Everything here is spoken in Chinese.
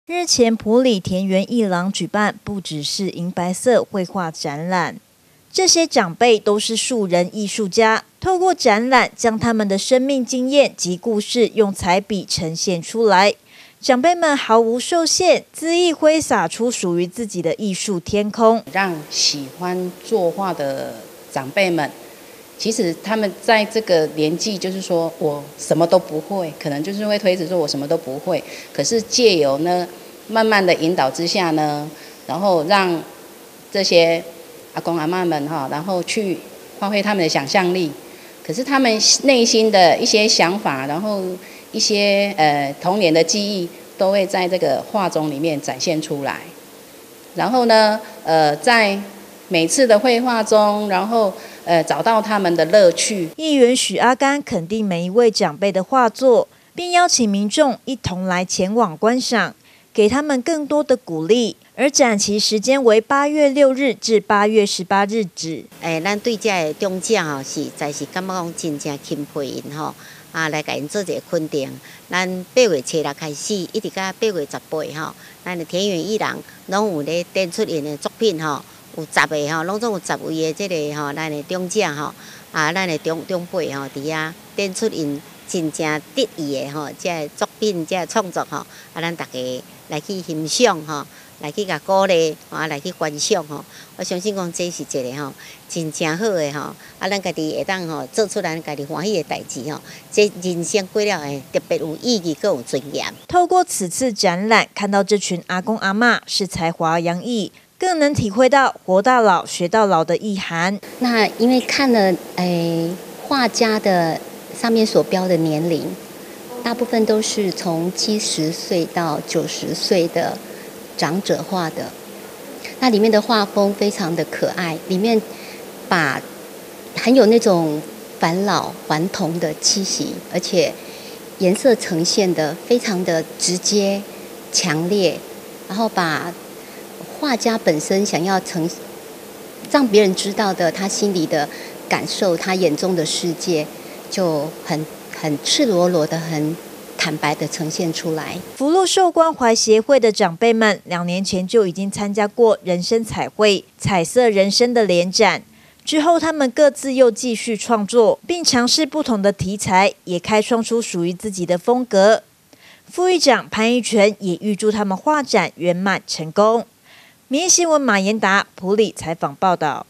日前，埔里田园艺廊举办不只是银白色绘画展览，这些长辈都是素人艺术家，透过展览将他们的生命经验及故事用彩笔呈现出来。长辈们毫无受限，恣意挥洒出属于自己的艺术天空， 让喜欢作画的长辈们。其实他们在这个年纪，就是说我什么都不会，可能就是会推辞说我什么都不会。可是借由呢，慢慢的引导之下呢，然后让这些阿公阿嬷们然后去发挥他们的想象力。可是他们内心的一些想法，然后一些童年的记忆，都会在这个画中里面展现出来。然后呢，在每次的绘画中，然后找到他们的乐趣。 议员许阿甘肯定每一位长辈的画作，并邀请民众一同来前往观赏，给他们更多的鼓励。而展期时间为8月6日至8月18日止。 咱对这的中奖实在是感觉讲真正钦佩因来给因做一个肯定。咱8月初6开始，一直到8月18咱的田园艺廊拢有咧展出因的作品有10个拢总有10位的这个咱的中奖咱的长辈伫遐展出因真正得意的这作品这创作咱大家来去欣赏来去甲鼓励来去观赏我相信讲这是一个真正好的咱家己会当做出咱家己欢喜的代志这人生过了特别有意义，更有尊严。 透过此次展览，看到这群阿公阿嬷是才华洋溢，更能体会到活到老学到老的意涵。 那因为看了画家的上面所标的年龄，大部分都是从70岁到90岁的长者画的，那里面的画风非常的可爱，里面把很有那种返老还童的气息，而且颜色呈现的非常的直接强烈，然后把画家本身想要让别人知道的他心里的感受，他眼中的世界就很赤裸裸的很坦白的呈现出来。 福禄寿关怀协会的长辈们2年前就已经参加过人生彩绘彩色人生的联展，之后他们各自又继续创作，并尝试不同的题材，也开创出属于自己的风格。副议长潘一全也预祝他们画展圆满成功。民意新闻马延达埔里采访报道。